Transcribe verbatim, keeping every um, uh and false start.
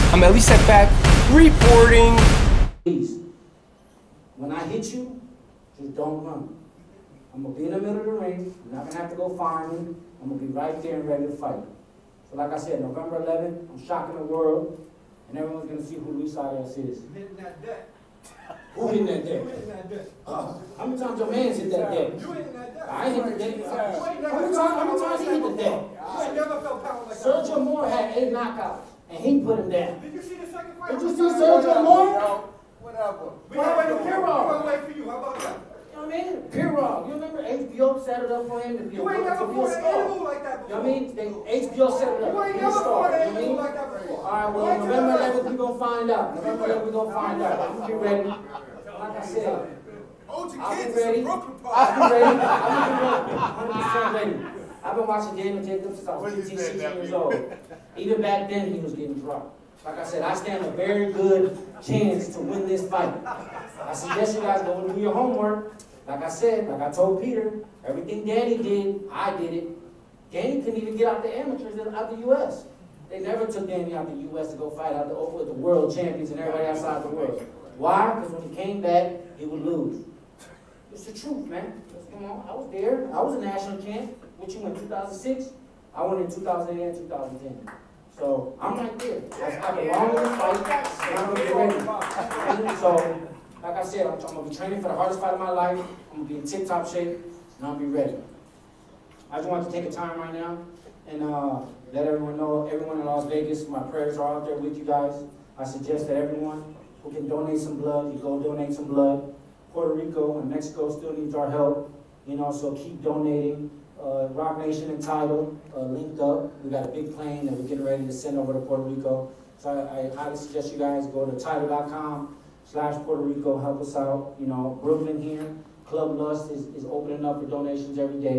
I'm at least at back reporting. Please, when I hit you, just don't run. I'm gonna be in the middle of the ring. You're not gonna have to go find me. I'm gonna be right there and ready to fight. So like I said, November eleventh, I'm shocking the world, and everyone's gonna see who Luis Arias is. Hitting that deck. Who hitting that deck? You hitting that deck. Uh, how many times your man's hit that deck? You hitting that deck. I ain't hit the deck. You How ain't many never times, felt how many power times he like hit that the deck? before. You ain't never felt power like that. Sergio Moore had eight knockouts, and he put him down. Did you see the second fight? Did you see Sergio Moore? Whatever. We gotta wait for Pirog. We gotta wait for you. How about that? You know what I mean? Pirog. You remember H B O set it up for him to be a, You ain't never to be a fought an star. animal like that You before. know what I mean? They, H B O set it up You to ain't be a never star. fought an You know what I animal mean? like that before. All right, well, Wait till November the- eleventh, we're going to find out. November eleventh, we're going to find out. I'm going to be ready. Like I said, O G I'll be Kids ready. is Brooklyn I'll Park. be ready. I'll be ready. one hundred percent ready. I've been watching Daniel Jacobs since I was What did fifteen, you say, sixteen years nephew? old. Even back then, he was getting dropped. Like I said, I stand a very good chance to win this fight. I suggest you guys go and do your homework. Like I said, like I told Peter, everything Danny did, I did it. Danny couldn't even get out the amateurs out the U S They never took Danny out the U S to go fight out the, over the world champions and everybody outside the world. Why? Because when he came back, he would lose. It's the truth, man. Come on, I was there. I was a national champ. What you went two thousand six? I went in two thousand eight and two thousand ten. So I'm right there. I, I belong in this fight, and I'm gonna be ready. So, like I said, I'm, I'm gonna be training for the hardest fight of my life. I'm gonna be in tip-top shape, and I'll be ready. I just want to take a time right now and uh, let everyone know, everyone in Las Vegas, my prayers are out there with you guys. I suggest that everyone who can donate some blood, you go donate some blood. Puerto Rico and Mexico still needs our help, you know, so keep donating. Uh, Rock Nation and Tidal uh, linked up. We got a big plane that we're getting ready to send over to Puerto Rico. So I, I highly suggest you guys go to tidal dot com slash Puerto Rico, help us out. You know, Brooklyn here, Club Lust is, is opening up for donations every day.